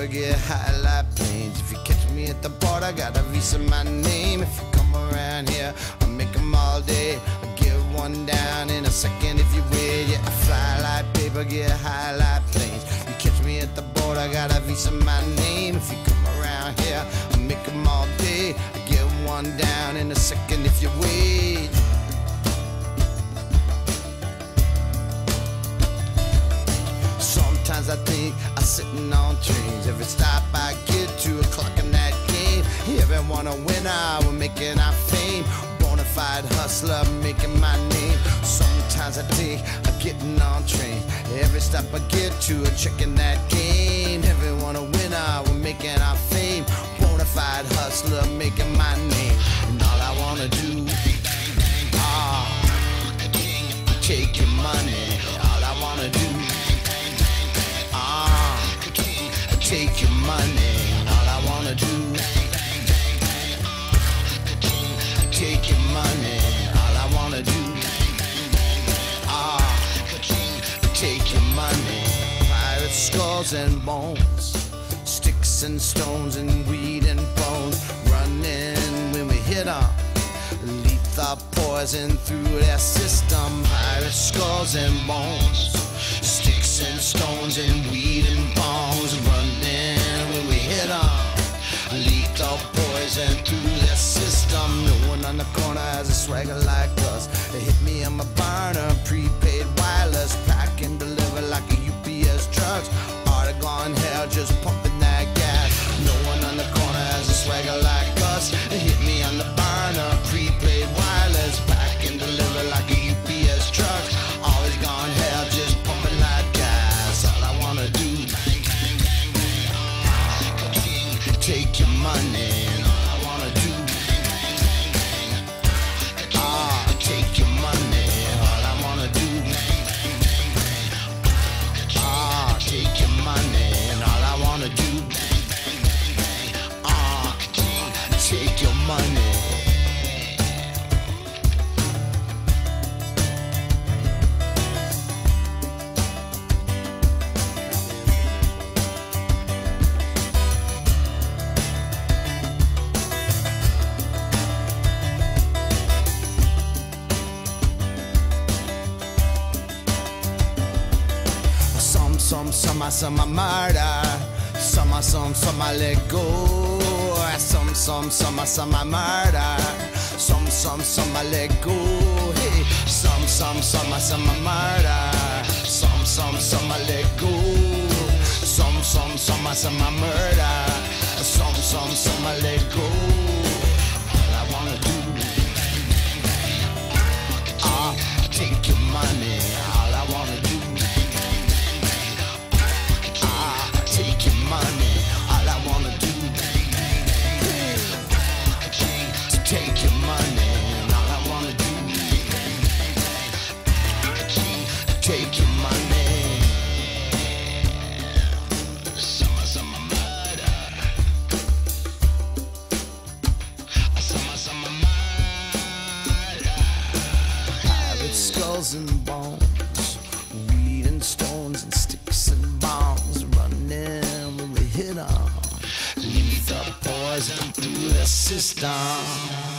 paper, get high like planes. If you catch me at the border, got a visa my name. If you come around here, I'll make them all day. I'll get one down in a second if you wait. Yeah, I fly like paper, get high like planes. You catch me at the border, got a visa my name. If you come around here, I'll make them all day. I'll get one down in a second if you wait. Sometimes I think I'm sitting on trains. Every stop I get to, a clock in that game. Everyone a winner, we're making our fame. Bonafide hustler, making my name. Sometimes I think I'm getting on trains. Every stop I get to, a trick in that game. Everyone a winner, we're making our fame. Bonafide hustler, making my name. And all I wanna do, take your money. All I wanna do, take your money. All I wanna do, take your money. All I wanna do, take your money. Pirate skulls and bones, sticks and stones and weed and bones. Running when we hit 'em, lethal poison through their system. Pirate skulls and bones, sticks and stones and weed and bones. Running when we hit 'em, lethal poison through their system. No one on the corner has a swagger like us. They hit me on my burner, prepaid wireless. Pack and deliver like a UPS trucks. Argon hell, just pumping that gas. No one on the corner has a swagger like us. They hit me on the burner, prepaid wireless. Pack and deliver like a UPS trucks. Always gone hell, just pumping like gas. All I wanna do, take your money. All I wanna do, take your money. All I wanna do, take your money. And all I wanna do, take your money. Some I murder, some I let go. Some I murder, some I let go. Hey, some I murder, some I let go. Some I murder, some I let go. All I wanna do, take your money. All I wanna do, take your money. All I wanna do, take your money. And all I wanna do, take your money. Some murder, some murder. Pirate skulls and bones, weed and stones and sticks and bombs. Running when we hit 'em, lethal poison through the system.